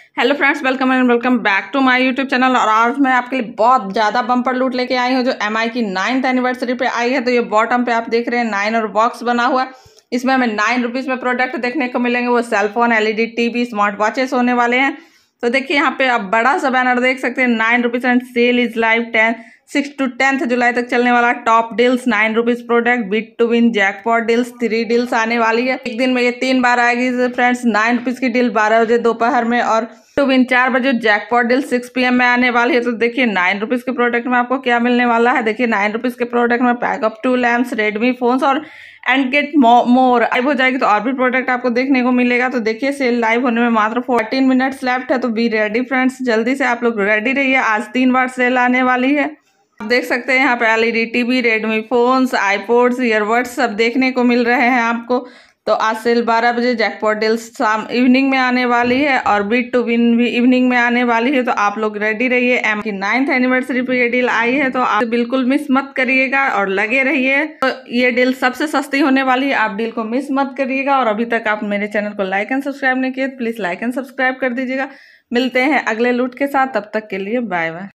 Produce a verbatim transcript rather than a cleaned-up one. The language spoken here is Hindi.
Hello friends, welcome and welcome back to my YouTube channel. और आज मैं आपके लिए बहुत ज़्यादा बम्पर लूट लेके आई हूँ जो एमआई की नाइन्थ एनिवर्सरी पे आई है। तो ये बॉटम पे आप देख रहे हैं नाइन और बॉक्स बना हुआ है। इसमें हमें नाइन रुपीज़ में प्रोडक्ट देखने को मिलेंगे। वो cellphone, LED TV, smart watches होने वाले हैं। तो देखिए यहाँ पे आप बड़ा सा बैनर देख सकते हैं, nine rupees and sale is live ten six to tenth July तक चलने वाला top deals, nine rupees product, bid to win, jackpot deals, three deals आने वाली है। एक दिन में ये तीन बार आएगी फ्रेंड्स। नाइन रुपीज की डील बारह बजे दोपहर में और टू विन चार बजे, jackpot deal six P M में आने वाली है। तो देखिए नाइन रुपीज के प्रोडक्ट में आपको क्या मिलने वाला है। देखिए नाइन रुपीज के प्रोडक्ट में pack up to lamps, Redmi phones और एंड गेट मोर लाइव हो जाएगी तो और भी प्रोडक्ट आपको देखने को मिलेगा। तो देखिए सेल लाइव होने में मात्र फोर्टीन मिनट्स लेफ्ट है। तो बी रेडी फ्रेंड्स, जल्दी से आप लोग रेडी रहिए। आज तीन बार सेल आने वाली है। आप देख सकते हैं यहाँ पे LED TV, Redmi phones, iPods, earbuds सब देखने को मिल रहे हैं आपको। तो आज सेल बारह बजे, जैकपॉट डील्स शाम इवनिंग में आने वाली है और बिट टू विन भी इवनिंग में आने वाली है। तो आप लोग रेडी रहिए। एम की नाइन्थ एनिवर्सरी पे ये डील आई है तो आप बिल्कुल मिस मत करिएगा और लगे रहिए। तो ये डील सबसे सस्ती होने वाली है, आप डील को मिस मत करिएगा। और अभी तक आप मेरे चैनल को लाइक एंड सब्सक्राइब नहीं किए, प्लीज लाइक एंड सब्सक्राइब कर दीजिएगा। मिलते हैं अगले लूट के साथ, तब तक के लिए बाय बाय।